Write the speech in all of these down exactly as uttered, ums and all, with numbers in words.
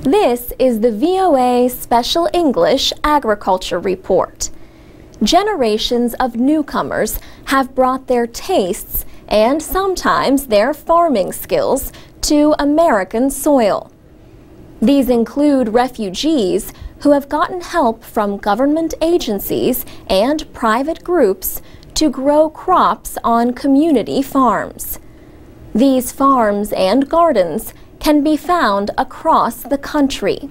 This is the V O A Special English Agriculture Report. Generations of newcomers have brought their tastes and sometimes their farming skills to American soil. These include refugees who have gotten help from government agencies and private groups to grow crops on community farms. These farms and gardens can be found across the country.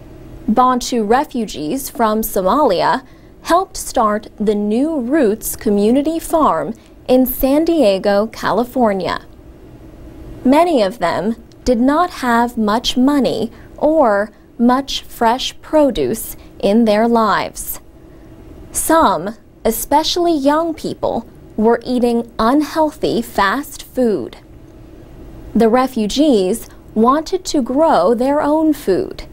Bantu refugees from Somalia helped start the New Roots Community Farm in San Diego, California. Many of them did not have much money or much fresh produce in their lives. Some, especially young people, were eating unhealthy fast food. The refugees wanted to grow their own food.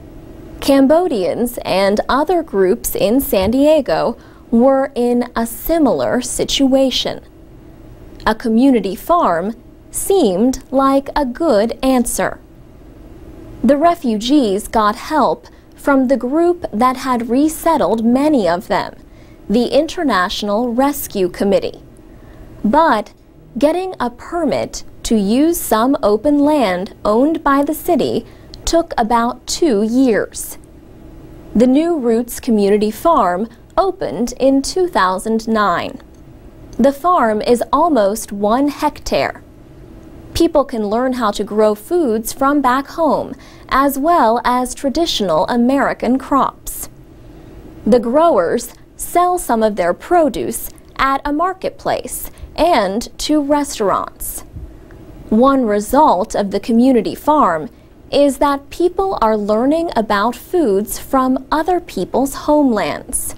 Cambodians and other groups in San Diego were in a similar situation. A community farm seemed like a good answer. The refugees got help from the group that had resettled many of them, the International Rescue Committee. But getting a permit to use some open land owned by the city took about two years. The New Roots Community Farm opened in two thousand nine. The farm is almost one hectare. People can learn how to grow foods from back home, as well as traditional American crops. The growers sell some of their produce at a marketplace and to restaurants. One result of the community farm is that people are learning about foods from other people's homelands.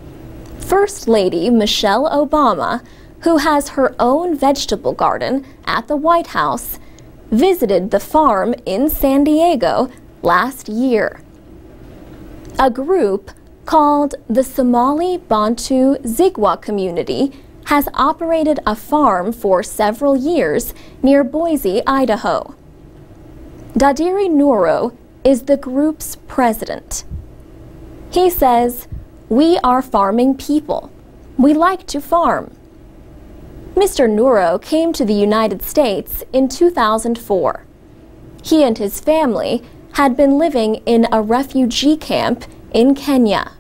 First Lady Michelle Obama, who has her own vegetable garden at the White House, visited the farm in San Diego last year. A group called the Somali Bantu Zigwa Community has operated a farm for several years near Boise, Idaho. Dadiri Nuro is the group's president. He says, "We are farming people. We like to farm." Mister Nuro came to the United States in two thousand four. He and his family had been living in a refugee camp in Kenya.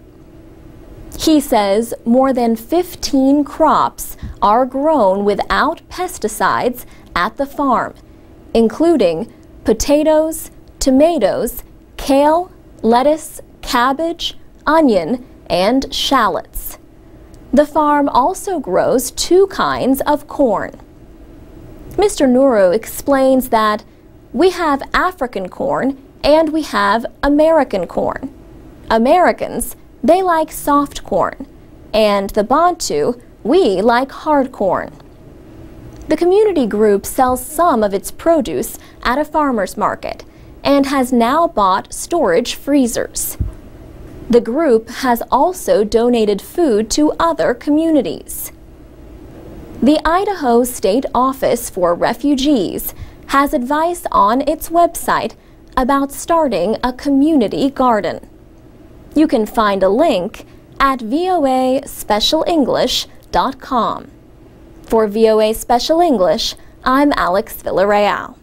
He says more than fifteen crops are grown without pesticides at the farm, including potatoes, tomatoes, kale, lettuce, cabbage, onion, and shallots. The farm also grows two kinds of corn. Mister Nuro explains that we have African corn and we have American corn. Americans, they like soft corn, and the Bantu, we like hard corn. The community group sells some of its produce at a farmer's market and has now bought storage freezers. The group has also donated food to other communities. The Idaho State Office for Refugees has advice on its website about starting a community garden. You can find a link at V O A special english dot com. For V O A Special English, I'm Alex Villarreal.